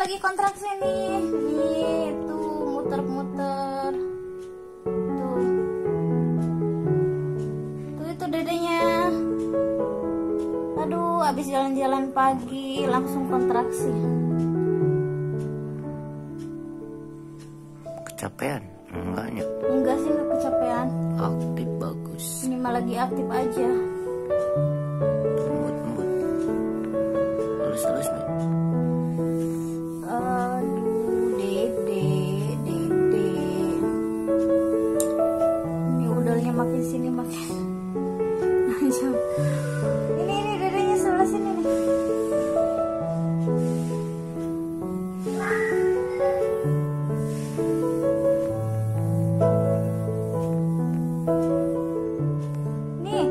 lagi kontraksi nih. Nih, tuh muter-muter. Tuh. Tuh itu dedenya. Aduh, habis jalan-jalan pagi langsung kontraksi. Kecapean? Enggaknya. Enggak sih, enggak kecapean. Aktif bagus. Ini mah lagi aktif aja. Embut. Halus nih. Aduh, dede. Ini udahnya makin sini makin lanjut. Ini dedenya sebelah sini nih. Nih.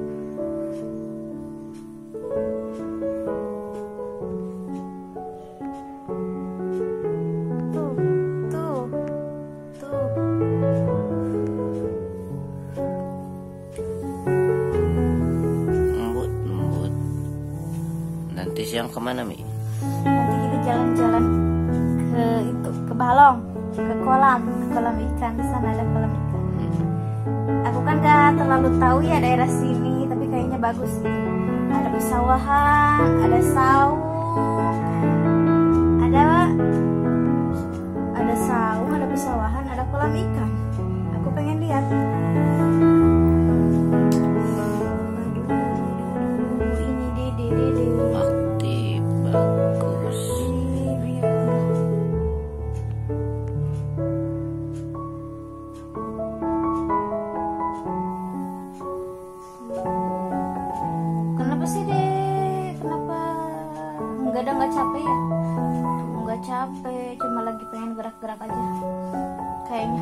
Tuh. Embut. Nanti siang kemana, Mi? Nanti kita jalan-jalan ke Balong, ke kolam ikan. Di sana ada kolam ikan. Aku kan gak terlalu tahu ya daerah sini, tapi kayaknya bagus. Ada pesawahan, ada saung, ada pesawahan, ada kolam ikan. Aku pengen lihat. Aduh, ini dede. Aktif bagus. Kenapa sih deh? Kenapa nggak capek ya? Nggak capek, cuma lagi pengen gerak-gerak aja kayaknya.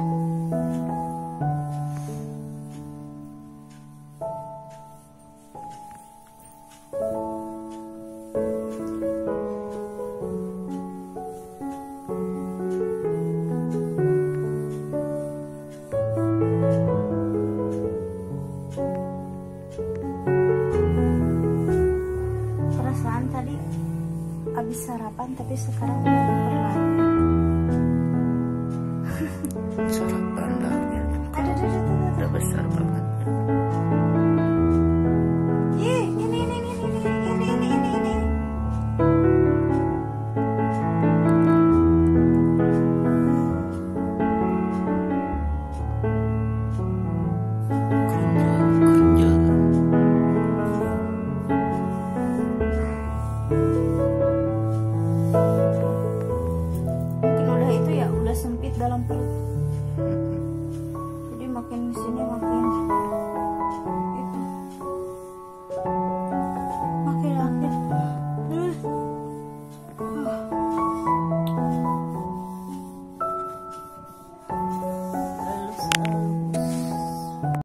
Perasaan tadi habis sarapan, tapi sekarang udah lapar lagi. Sarapan lagi. Aduh. Udah besar banget. Ih, ini. Kerja. Mungkin udah itu ya, udah sempit dalam perut. Jadi makin sini